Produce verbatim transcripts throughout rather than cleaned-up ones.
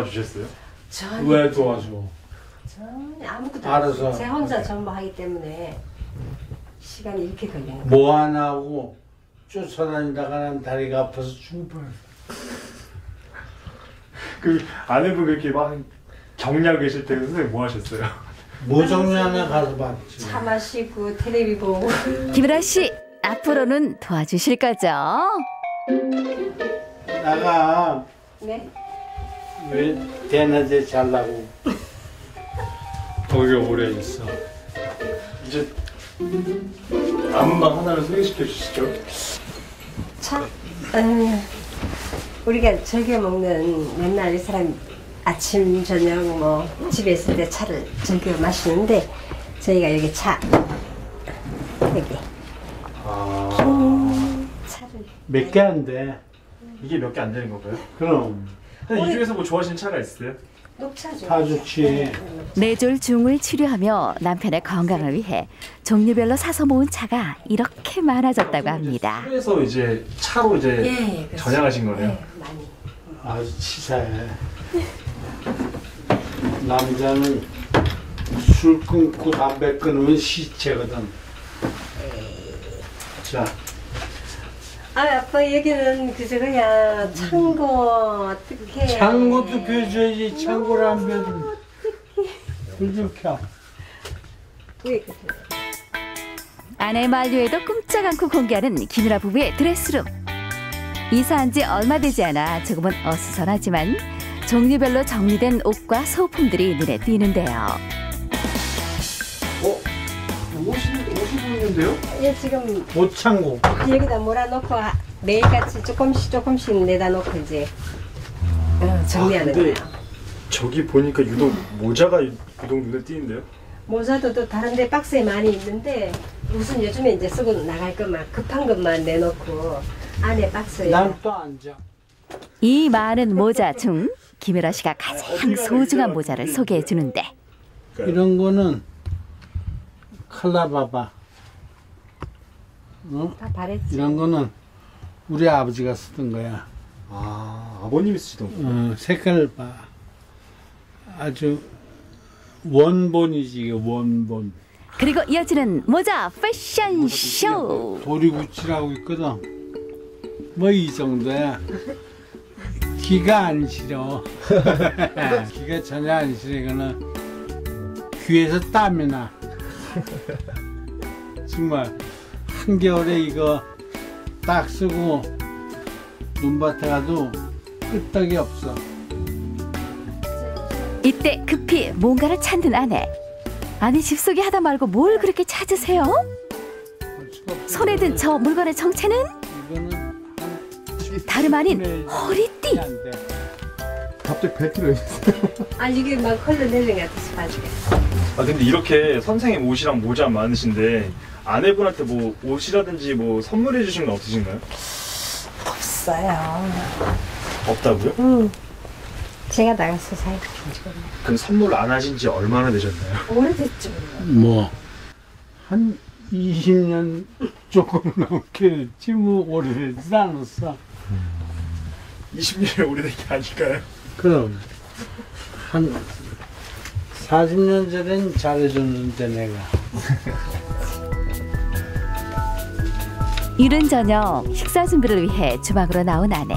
주셨어요? 전혀 왜 도와줘? 전혀 아무것도 알아서. 안 제 혼자 전부 하기 때문에 시간이 이렇게 걸리는 거예요. 뭐 하나 하고 쫓아다니다가는 다리가 아파서 죽을 뻔했어. 그 아내분 그렇게 막 격리하고 계실 때 선생님 뭐 하셨어요? 모정리 하나 가서 봤지. 차 마시고 텔레비 보고. 김일아 씨, 앞으로는 도와주실 거죠? 나가 네. 왜 대낮에 잘라고 거기 오래 있어. 이제 안문방 하나를 소개시켜 주시죠. 차. 음, 우리가 즐겨 먹는 맨날 이 사람 아침 저녁 뭐 집에 있을 때 차를 즐겨 마시는데 저희가 여기 차 여기 아, 음, 차를 몇 개 안 돼. 이게 몇 개 안 되는 건가요? 그럼 근데 이 중에서 뭐 좋아하시는 차가 있으세요? 녹차죠. 다 좋지. 뇌졸 중을 치료하며 남편의 건강을 위해 종류별로 사서 모은 차가 이렇게 많아졌다고 합니다. 그래서 이제 차로 이제 예, 예, 그렇죠. 전향하신 거네요. 네, 많이. 아주 치사해. 남자는 술 끊고 담배 끊으면 시체거든. 자, 아 아빠 여기는 그저 그냥 창고 어떻게? 창고도 펴줘야지. 창고를 안 펴주면 불좀 켜. 왜 그래? 아내 만류에도 꼼짝 않고 공개하는 김일아 부부의 드레스룸. 이사한 지 얼마 되지 않아 조금은 어수선하지만 종류별로 정리된 옷과 소품들이 눈에 띄는데요. 어? 옷이, 옷이 보이는데요? 얘 지금 옷 창고. 여기다 몰아놓고 하- 매일같이 조금씩 조금씩 내다 놓고 이제 어, 정리하는 아, 근데 거예요. 저기 보니까 유독 모자가 유- 유독 눈에 띄는데요? 모자도 또 다른데 박스에 많이 있는데 무슨 요즘에 이제 쓰고 나갈 것만 급한 것만 내놓고 안에 박스에 난 또 앉아. 이 많은 모자 중 김일아 씨가 가장 소중한 모자를 소개해 주는데 이런 거는 칼라 봐봐. 어? 다 바랬지. 이런 거는 우리 아버지가 쓰던 거야. 아, 아버님이 쓰시던 거. 어, 색깔 봐. 아주 원본이지, 이게 원본. 그리고 이어지는 모자 패션쇼. 도리구치라고 있거든. 뭐 이 정도야. 기가 안 싫어. 기가 전혀 안 싫어. 이거는 귀에서 땀이 나. 정말 한겨울에 이거 딱 쓰고 눈밭에 가도 끄떡이 없어. 이때 급히 뭔가를 찾는 아내. 아니 집속에 하다 말고 뭘 그렇게 찾으세요? 손에 든 저 물건의 정체는 이거는 다름 아닌 한 허리띠. 안 돼. 갑자기 벨트를 해주세요. 아 이게 막 컬러 내린 것 같아서 봐주게. 아, 근데 이렇게 선생님 옷이랑 모자 많으신데 아내분한테 뭐 옷이라든지 뭐 선물해 주신 건 없으신가요? 없어요. 없다고요? 음. 제가 나가서 사요. 그럼 선물 안 하신 지 얼마나 되셨나요? 오래됐죠. 뭐, 한 이십 년 조금 넘게 했지, 뭐, 오래되지 않았어. 이십 년이 오래된 게 아닐까요? 그럼, 한 사십 년 전엔 잘해줬는데, 내가. 이른 저녁 식사 준비를 위해 주방으로 나온 아내.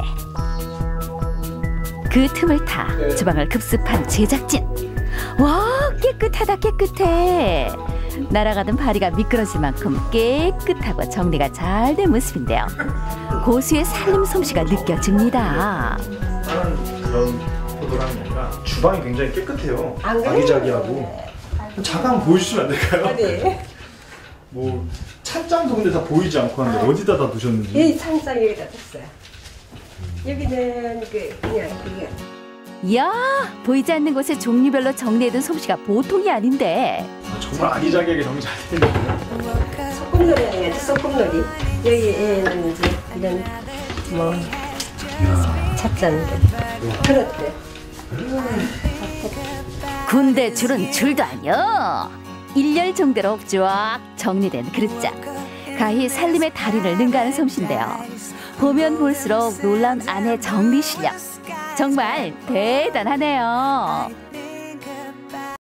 그 틈을 타 주방을 급습한 제작진. 와, 깨끗하다 깨끗해. 날아가던 파리가 미끄러질 만큼 깨끗하고 정리가 잘 된 모습인데요. 고수의 살림 솜씨가 느껴집니다. 다른 그런 포도라는 게 아니라 주방이 굉장히 깨끗해요. 안 그래요? 아기자기하고. 잠깐 한번 보여주시면 안 될까요? 어디? 뭐 찬장도 근데 다 보이지 않고 하는데 아. 어디다 다 두셨는지. 이 상장 여기다 뒀어요. 여기는 그 그냥 그게 이야, 보이지 않는 곳에 종류별로 정리해둔 솜씨가 보통이 아닌데. 아, 정말 아기자기하게 정리 잘 되는데요. 소꿉놀이 하는 거지. 소꿉놀이. 여기에는 이제 이런 뭐 찻잔들 그릇들. 군대 줄은 줄도 아니여. 일렬 정대로 쫙 정리된 그릇장. 가히 살림의 달인을 능가하는 솜씨인데요. 보면 볼수록 놀라운 아내 정리 실력. 정말 대단하네요.